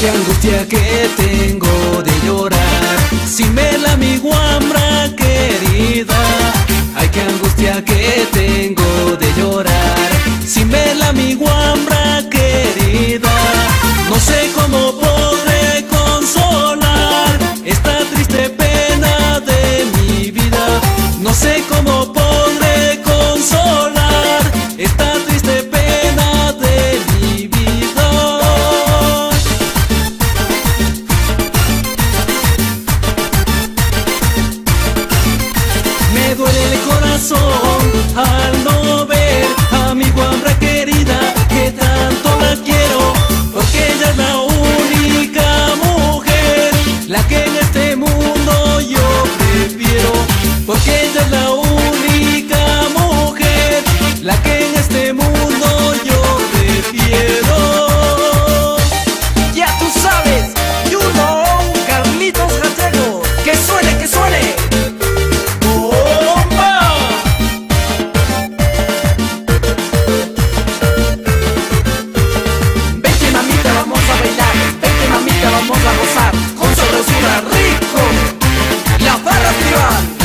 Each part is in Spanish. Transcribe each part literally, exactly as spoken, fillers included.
qué angustia que tengo de llorar, si me la mi guambra querida. Ay, qué angustia que tengo de llorar, si me la mi guambra querida. No sé cómo podré consolar esta triste pena de mi vida. No sé cómo podré consolar esta triste pena de mi vida. Me duele el corazón al no ver a mi guambra querida, que tanto la quiero, porque ella es la única mujer, la que en este mundo yo prefiero. Porque ella es la única mujer, la que en este mundo yo prefiero. Ya tú sabes, you know, Carlitos Gallego. Que suene, que suene. ¡Bomba! Vente mamita, vamos a bailar. Vente mamita, vamos a gozar. Con sabrosura rico, las barras tribal.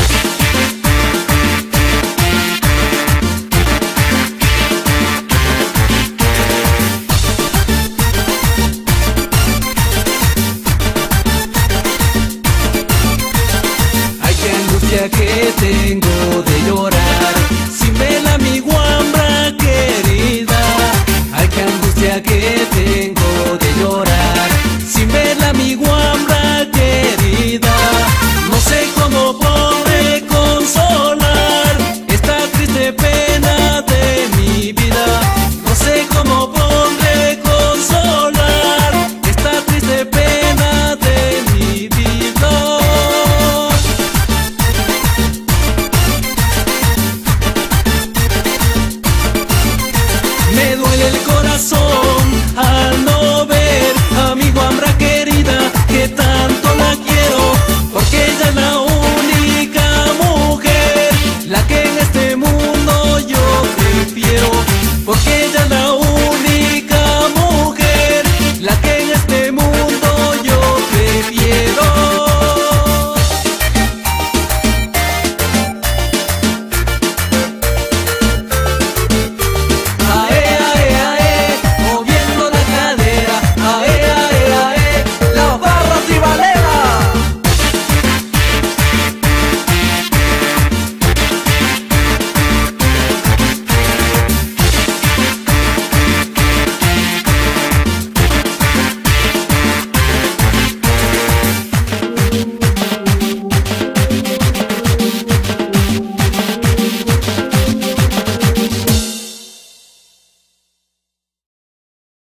Que tengo de llorar, si me la mi guambra querida. Ay, qué angustia que tengo de llorar, si me la mi guambra querida. No sé cómo podré consolar esta triste pena de mi vida. No sé cómo podré consolar esta triste pena de mi vida. Me duele el corazón